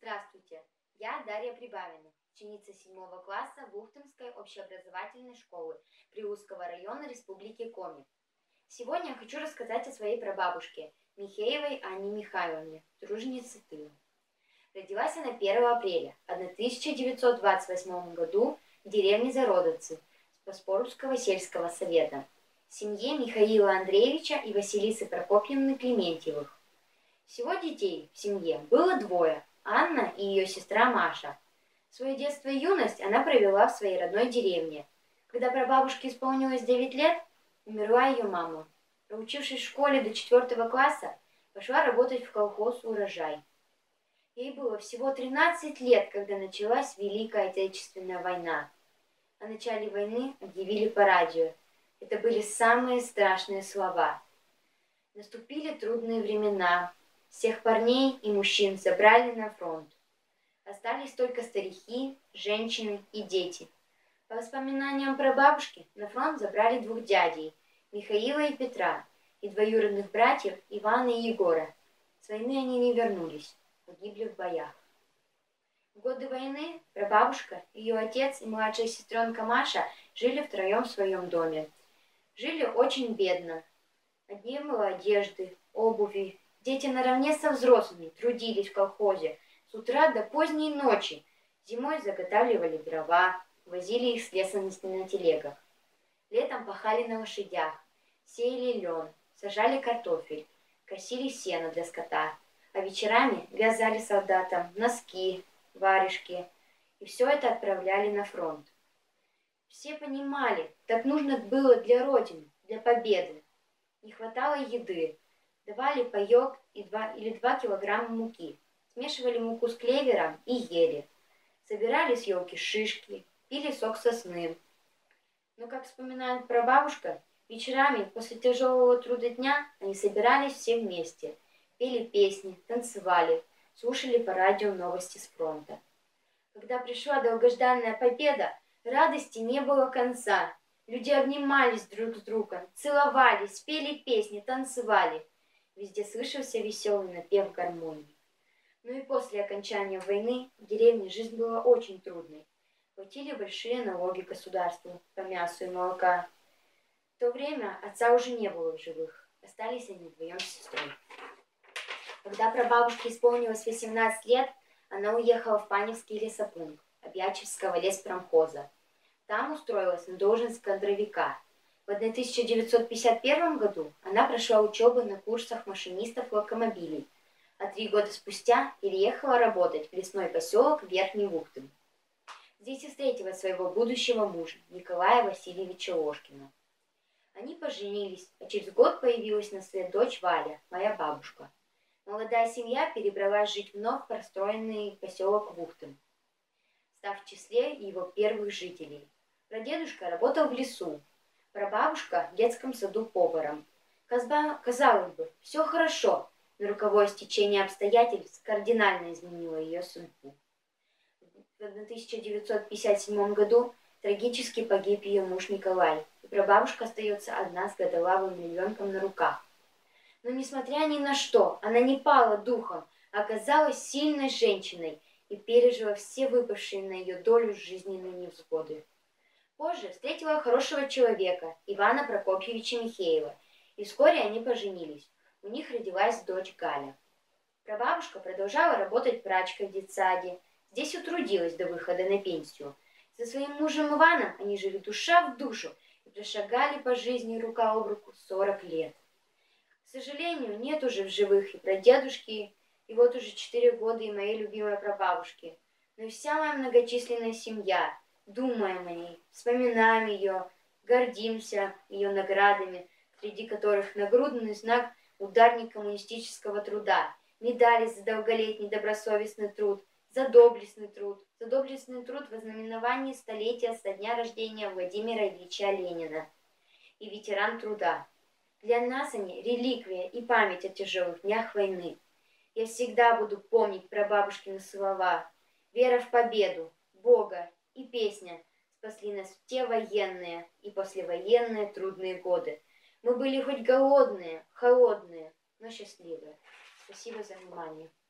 Здравствуйте, я Дарья Прибавина, ученица 7 класса Бухтинской общеобразовательной школы Приузского района Республики Коми. Сегодня я хочу рассказать о своей прабабушке Михеевой Анне Михайловне, труженице тыла. Родилась она 1 апреля 1928 году в деревне Зародовцы Спаспорского сельского совета в семье Михаила Андреевича и Василисы Прокопьевны Клементьевых. Всего детей в семье было 2 – Анна и ее сестра Маша. Свое детство и юность она провела в своей родной деревне. Когда прабабушке исполнилось 9 лет, умерла ее мама. Проучившись в школе до 4 класса, пошла работать в колхоз «Урожай». Ей было всего 13 лет, когда началась Великая Отечественная война. О начале войны объявили по радио. Это были самые страшные слова. Наступили трудные времена. Всех парней и мужчин забрали на фронт. Остались только старики, женщины и дети. По воспоминаниям прабабушки, на фронт забрали 2 дядей, Михаила и Петра, и двоюродных братьев Ивана и Егора. С войны они не вернулись, погибли в боях. В годы войны прабабушка, ее отец и младшая сестренка Маша жили втроем в своем доме. Жили очень бедно. Не было одежды, обуви. Дети наравне со взрослыми трудились в колхозе с утра до поздней ночи. Зимой заготавливали дрова, возили их с леса на телегах. Летом пахали на лошадях, сеяли лен, сажали картофель, косили сено для скота, а вечерами вязали солдатам носки, варежки, и все это отправляли на фронт. Все понимали, так нужно было для Родины, для победы. Не хватало еды. Давали паёк и 2 килограмма муки. Смешивали муку с клевером и ели. Собирали с елки шишки, пили сок сосны. Но, как вспоминает прабабушка, вечерами после тяжелого труда дня они собирались все вместе. Пели песни, танцевали, слушали по радио новости с фронта. Когда пришла долгожданная победа, радости не было конца. Люди обнимались друг с другом, целовались, пели песни, танцевали. Везде слышался веселый напев гармонии. Но и после окончания войны в деревне жизнь была очень трудной. Платили большие налоги государству по мясу и молока. В то время отца уже не было в живых. Остались они вдвоем с сестрой. Когда прабабушке исполнилось 18 лет, она уехала в Паневский лесопункт Обьячевского леспромхоза. Там устроилась на должность кадровика. В 1951 году она прошла учебу на курсах машинистов локомобилей, а 3 года спустя переехала работать в лесной поселок Верхний Вуктын. Здесь и встретила своего будущего мужа, Николая Васильевича Ложкина. Они поженились, а через год появилась на свет дочь Валя, моя бабушка. Молодая семья перебралась жить в вновь построенный поселок Вуктын, став в числе его первых жителей. Прадедушка работал в лесу, прабабушка в детском саду поваром. Казалось бы, все хорошо, но роковое стечение обстоятельств кардинально изменило ее судьбу. В 1957 году трагически погиб ее муж Николай, и прабабушка остается одна с годовалым ребенком на руках. Но, несмотря ни на что, она не пала духом, а оказалась сильной женщиной и пережила все выпавшие на ее долю жизненные невзгоды. Позже встретила хорошего человека, Ивана Прокопьевича Михеева, и вскоре они поженились. У них родилась дочь Галя. Прабабушка продолжала работать прачкой в детсаде. Здесь утрудилась до выхода на пенсию. Со своим мужем Иваном они жили душа в душу и прошагали по жизни рука об руку 40 лет. К сожалению, нет уже в живых и прадедушки, и вот уже 4 года и моей любимой прабабушки. Но и вся моя многочисленная семья. Думаем о ней, вспоминаем ее, гордимся ее наградами, среди которых нагрудный знак «Ударник коммунистического труда», медали за долголетний добросовестный труд, за доблестный труд в ознаменовании столетия со дня рождения Владимира Ильича Ленина и ветеран труда. Для нас они реликвия и память о тяжелых днях войны. Я всегда буду помнить прабабушкины слова. Вера в победу, Бога и песня спасли нас в те военные и послевоенные трудные годы. Мы были хоть голодные, холодные, но счастливые. Спасибо за внимание.